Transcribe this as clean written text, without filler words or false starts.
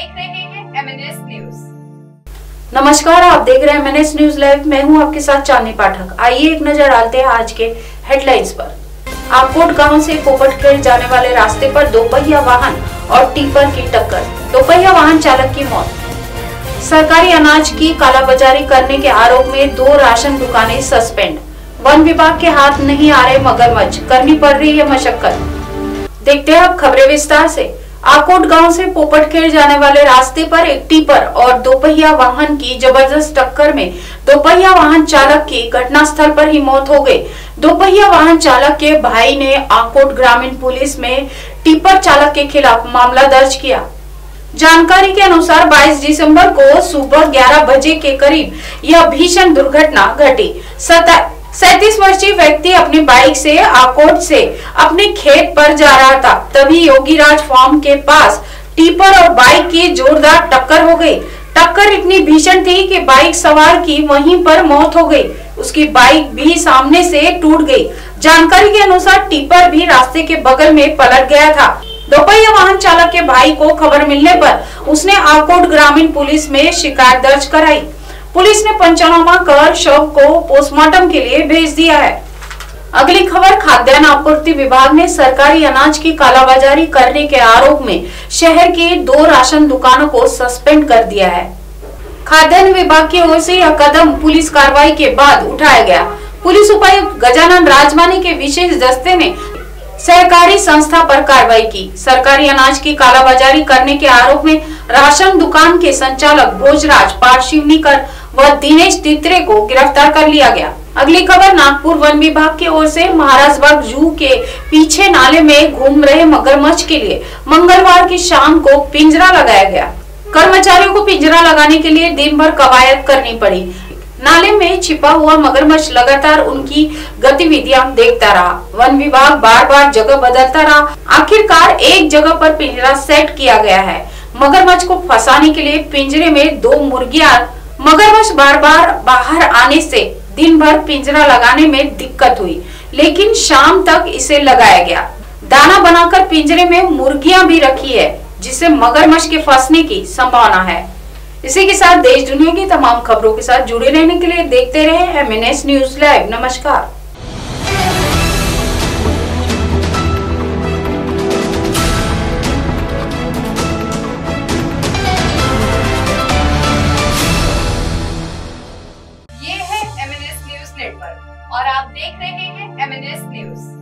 देख रहे हैं MNS न्यूज। नमस्कार, आप देख रहे हैं MNS न्यूज लाइव। मैं हूं आपके साथ चांदनी पाठक। आइए एक नजर डालते हैं आज के हेडलाइंस पर। आकोट गांव से पोपटखेल जाने वाले रास्ते पर दोपहिया वाहन और टिपर की टक्कर, दोपहिया वाहन चालक की मौत। सरकारी अनाज की कालाबाजारी करने के आरोप में 2 राशन दुकानें सस्पेंड। वन विभाग के हाथ नहीं आ रहे मगरमच्छ, करनी पड़ रही है मशक्कत। देखते हैं अब खबरें विस्तार से। आकोट गांव से पोपटखेल जाने वाले रास्ते पर एक टिपर और दोपहिया वाहन की जबरदस्त टक्कर में दोपहिया वाहन चालक की घटनास्थल पर ही मौत हो गई। दोपहिया वाहन चालक के भाई ने आकोट ग्रामीण पुलिस में टिपर चालक के खिलाफ मामला दर्ज किया। जानकारी के अनुसार 22 दिसंबर को सुबह 11 बजे के करीब यह भीषण दुर्घटना घटी। 37 वर्षीय व्यक्ति अपनी बाइक से आकोट से अपने खेत पर जा रहा था, तभी योगीराज फार्म के पास टिपर और बाइक की जोरदार टक्कर हो गई। टक्कर इतनी भीषण थी कि बाइक सवार की वहीं पर मौत हो गई। उसकी बाइक भी सामने से टूट गई। जानकारी के अनुसार टिपर भी रास्ते के बगल में पलट गया था। दोपहिया वाहन चालक के भाई को खबर मिलने पर उसने आकोट ग्रामीण पुलिस में शिकायत दर्ज कराई। पुलिस ने पंचनामा कर शव को पोस्टमार्टम के लिए भेज दिया है। अगली खबर, खाद्यान्न आपूर्ति विभाग ने सरकारी अनाज की कालाबाजारी करने के आरोप में शहर की 2 राशन दुकानों को सस्पेंड कर दिया है। खाद्यान्न विभाग की ओर से यह कदम पुलिस कार्रवाई के बाद उठाया गया। पुलिस उपायुक्त गजानन राजमानी के विशेष दस्ते ने सहकारी संस्था पर कार्रवाई की। सरकारी अनाज की कालाबाजारी करने के आरोप में राशन दुकान के संचालक भोजराज पारशिवनीकर व दिनेश तित्रे को गिरफ्तार कर लिया गया। अगली खबर, नागपुर वन विभाग की ओर से महाराजबाग जू के पीछे नाले में घूम रहे मगरमच्छ के लिए मंगलवार की शाम को पिंजरा लगाया गया। कर्मचारियों को पिंजरा लगाने के लिए दिन भर कवायद करनी पड़ी। नाले में छिपा हुआ मगरमच्छ लगातार उनकी गतिविधियां देखता रहा। वन विभाग बार बार जगह बदलता रहा। आखिरकार एक जगह पर पिंजरा सेट किया गया है। मगरमच्छ को फंसाने के लिए पिंजरे में 2 मुर्गियां। मगरमच्छ बार बार बाहर आने से दिन भर पिंजरा लगाने में दिक्कत हुई, लेकिन शाम तक इसे लगाया गया। दाना बनाकर पिंजरे में मुर्गियां भी रखी है, जिससे मगरमच्छ के फंसने की संभावना है। इसी के साथ देश दुनिया की तमाम खबरों के साथ जुड़े रहने के लिए देखते रहे MNS न्यूज लाइव। नमस्कार। ये है MNS न्यूज नेटवर्क और आप देख रहे हैं MNS न्यूज।